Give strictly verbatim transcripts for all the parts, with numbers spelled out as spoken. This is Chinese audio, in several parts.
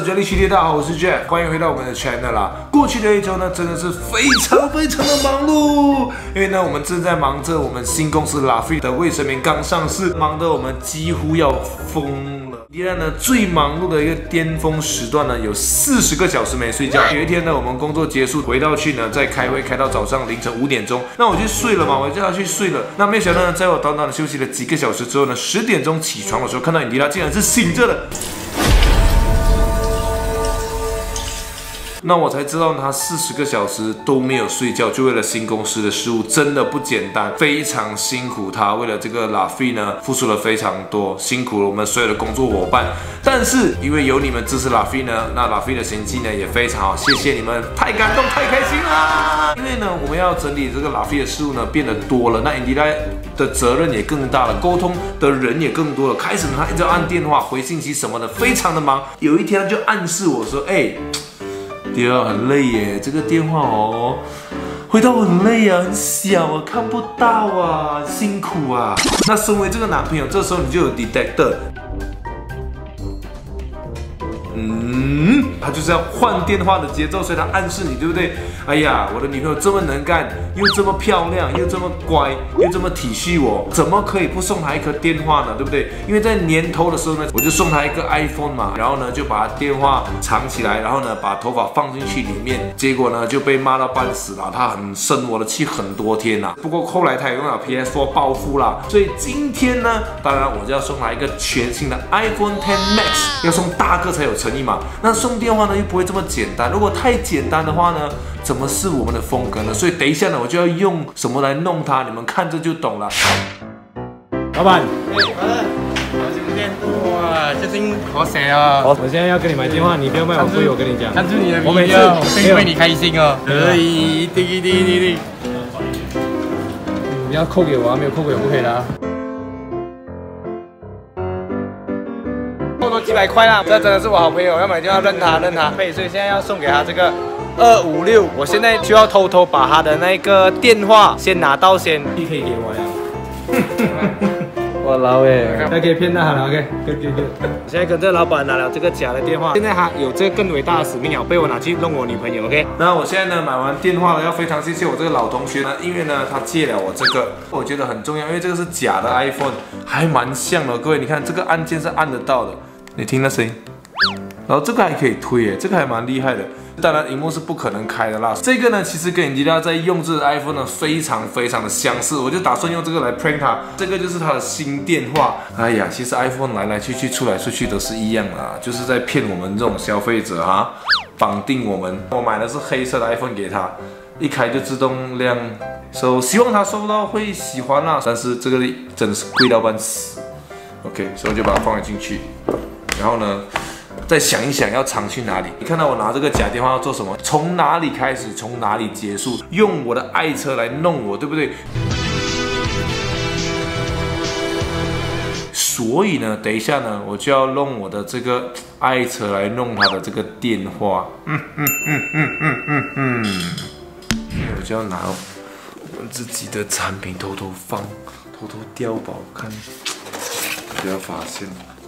专利系列，大家好，我是 Jack， 欢迎回到我们的 channel 啦。过去的一周呢，真的是非常非常的忙碌，因为呢，我们正在忙着我们新公司 Laffy 的卫生棉刚上市，忙得我们几乎要疯了。依然呢，最忙碌的一个巅峰时段呢，有四十个小时没睡觉。有一天呢，我们工作结束回到去呢，再开会开到早上凌晨五点钟，那我就睡了嘛，我叫他去睡了。那没想到呢，在我短短的休息了几个小时之后呢，十点钟起床的时候，看到伊迪拉竟然是醒着的。 那我才知道他四十个小时都没有睡觉，就为了新公司的事务，真的不简单，非常辛苦他。为了这个 Laffy 呢，付出了非常多，辛苦了我们所有的工作伙伴。但是因为有你们支持 Laffy 呢，那 Laffy 的成绩呢也非常好，谢谢你们，太感动，太开心啦！因为呢，我们要整理这个 Laffy 的事务呢变得多了，那 Indira 的责任也更大了，沟通的人也更多了。开始呢，他一直按电话、回信息什么的，非常的忙。有一天他就暗示我说：“哎。” 第二很累耶，这个电话哦，回到我很累啊，很小啊，看不到啊，辛苦啊。那身为这个男朋友，这时候你就有 detector。 嗯，他就是要换电话的节奏，所以他暗示你，对不对？哎呀，我的女朋友这么能干，又这么漂亮，又这么乖，又这么体恤我，怎么可以不送她一颗电话呢？对不对？因为在年头的时候呢，我就送她一个 iPhone 嘛，然后呢就把电话藏起来，然后呢把头发放进去里面，结果呢就被骂到半死了，她很生我的气很多天呐。不过后来她也用了 P S 四 报复啦，所以今天呢，当然我就要送她一个全新的 iPhone X Max， 要送大个才有诚意嘛。那送电话呢又不会这么简单，如果太简单的话呢，怎么是我们的风格呢？所以等一下呢，我就要用什么来弄它，你们看着就懂了。 老板， 哎，好的，好久不见，哇，最近好写啊！ 我现在要跟你买电话，你不要卖我贵，我跟你讲。 看住你的我每次会为你开心哦。可以，滴滴滴滴。 你要扣给我啊，没有扣给我不可以的啊。 差不多几百块啦，这真的是我好朋友，要买就要认他认他。所以现在要送给他这个二五六，我现在就要偷偷把他的那个电话先拿到先， 你可以给我呀。我老哎，那可以骗他了 ，OK， 给给给。 我现在跟这个老板拿了这个假的电话，现在他有这个更伟大的使命了，被我拿去弄我女朋友 ，OK。 那我现在呢买完电话了，要非常谢谢我这个老同学呢，因为呢他借了我这个，我觉得很重要，因为这个是假的 iPhone， 还蛮像的。各位，你看这个按键是按得到的。 你听那声音，然后这个还可以推耶，这个还蛮厉害的。当然，荧幕是不可能开的啦。这个呢，其实跟你家在用这个 iPhone 呢非常非常的相似，我就打算用这个来 prank 它。这个就是它的新电话。哎呀，其实 iPhone 来来去去、出来出去都是一样啦，就是在骗我们这种消费者啊，绑定我们。我买的是黑色的 iPhone 给他，一开就自动亮，所以希望他收到会喜欢啦。但是这个真的是贵到半死。OK， 所以我就把它放了进去。 然后呢，再想一想要藏去哪里。你看到我拿这个假电话要做什么？从哪里开始，从哪里结束？用我的爱车来弄我，对不对？所以呢，等一下呢，我就要弄我的这个爱车来弄他的这个电话。嗯嗯嗯嗯嗯嗯嗯。我就要拿我们自己的产品偷偷放，偷偷碉堡，看不要发现。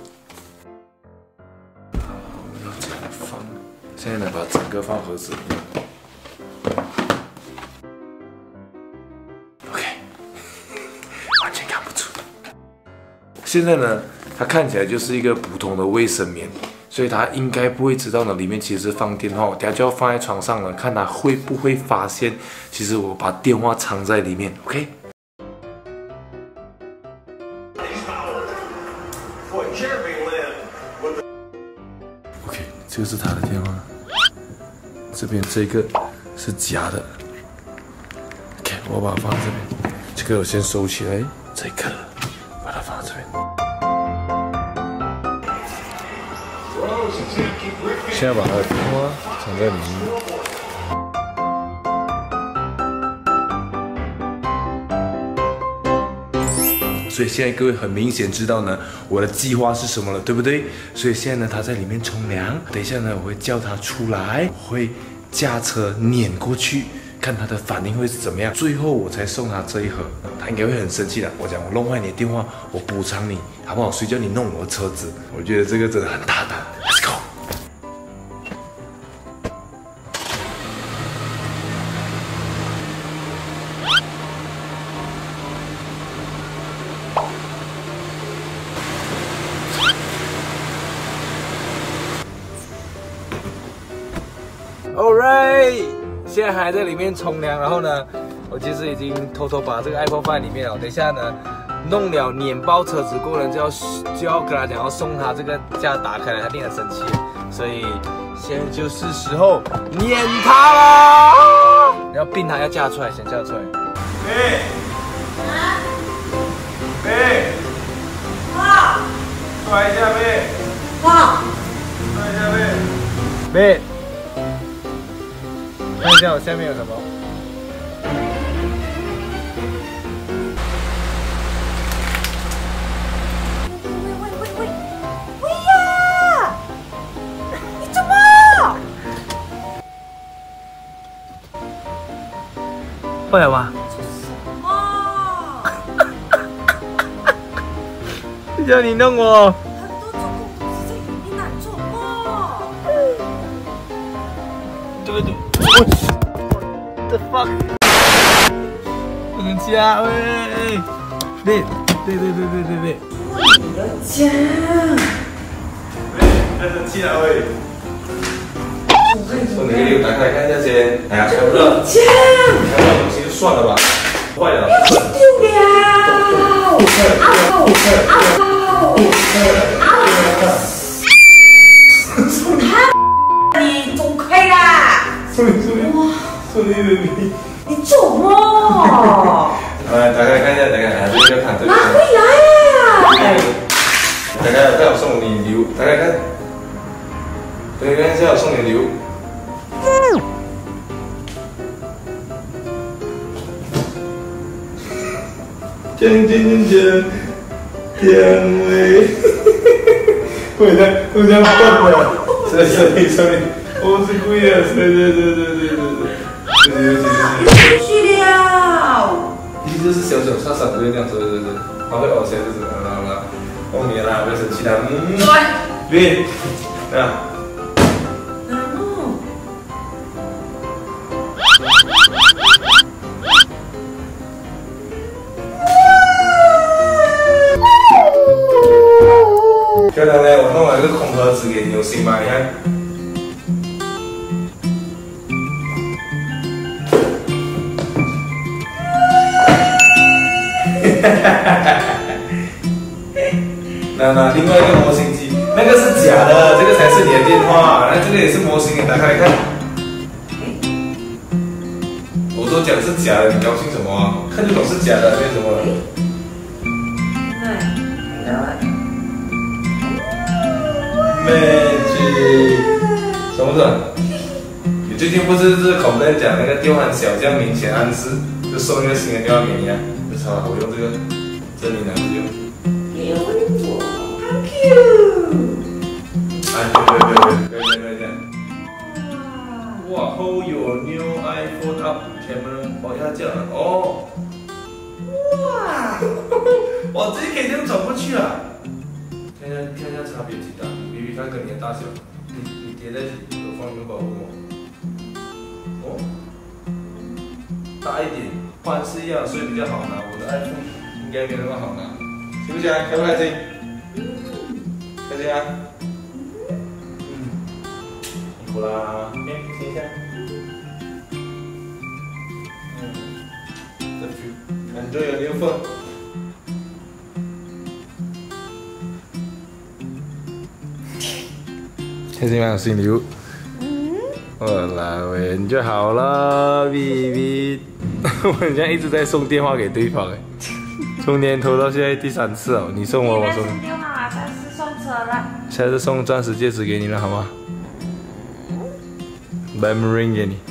现在呢，把整个放盒子里面。OK， 完全看不出。现在呢，它看起来就是一个普通的卫生棉，所以它应该不会知道呢，里面其实是放电话。我等下就要放在床上了，看它会不会发现，其实我把电话藏在里面。OK。 OK， 这个是他的电话。 这边这个是假的 ，OK， 我把它放在这边，这个我先收起来，这个把它放在这边。现在把他的电话藏在里面。所以现在各位很明显知道呢，我的计划是什么了，对不对？所以现在呢，他在里面冲凉，等一下呢，我会叫他出来，我会。 驾车碾过去，看他的反应会是怎么样。最后我才送他这一盒，他应该会很生气的。我讲我弄坏你的电话，我补偿你，好不好？谁叫你弄我的车子？我觉得这个真的很大胆。Let's go。 Alright， 现在还在里面冲凉，然后呢，我其实已经偷偷把这个 iPhone 放在里面了。等一下呢，弄了碾爆车子过人就要就要跟他讲要送他这个架打开来，他一定很生气，所以现在就是时候碾他啦！你要并他，要架出来，先架出来。 妹， 啊？ 妹， 哇！ 出来一下妹， 哇！ 出来一下妹。 妹，看一下我下面有什么。 喂喂喂喂喂呀！你怎么？ 会了吗？ 哦， 叫你弄我。 很多做工都是在你哪做过？ 这个就我 the fuck， 不能加喂，别别别别别别别， 你要讲， 妹，太生气了喂。送你个礼物，打开看一下先。哎呀，开不热。 讲， 开不了东西就算了吧，坏了。 丢了，啊你走开啦！ 送你送你，送你的你。 你做么？ 来，打开看一下，打开，哎，这个看这个。 拿回来啊！ 打开，看我送你礼物，打开看。打开看一下我送你礼物。锵锵锵锵，甜味。会的，会这样笨的。sorry sorry sorry， 我是故意的，对对对对对对对。对对对对。 出去了。 你就是小小傻傻不会这样，对对对。他会哦，现在就是好了好了，后面啦，不要生气啦。嗯。对。啊。漂亮嘞！我弄了一个空盒子给你，有心吗？你看。那那另外一个模型机，那个是假的，这个才是你的电话。那这个也是模型，你打开来看。我都讲是假的，你高兴什么啊？看就懂是假的，变什么了？Magic， 什么的？你最近不是是 complain 讲那个电话很小，这样明显暗示就送一个新的电话给你啊？就超好用这个，这里拿着用。 给我 ，Thank you。 哎，对对对对对对对。哇 ，Hold your new iPhone up camera， 哦，要这样哦。哇，哇，这可以这样转过去啊！看一下看一下差别几大，你比比看跟你的大小，你你叠在有方有保护吗？哦，大一点，宽是一样，所以比较好拿。我的 iPhone 应该没那么好拿，行不行啊？开不开心？开心啊？嗯，辛苦啦，来亲一下。嗯 ，Enjoy your new phone。开心吗？新礼物。嗯。我来喂，你就好了 ，B B。我好像一直在送电话给对方哎，从年头到现在第三次哦，你送我，我送你。 电话，下次送车了。 下次送钻石戒指给你了，好吗 ？Diamond ring 给你。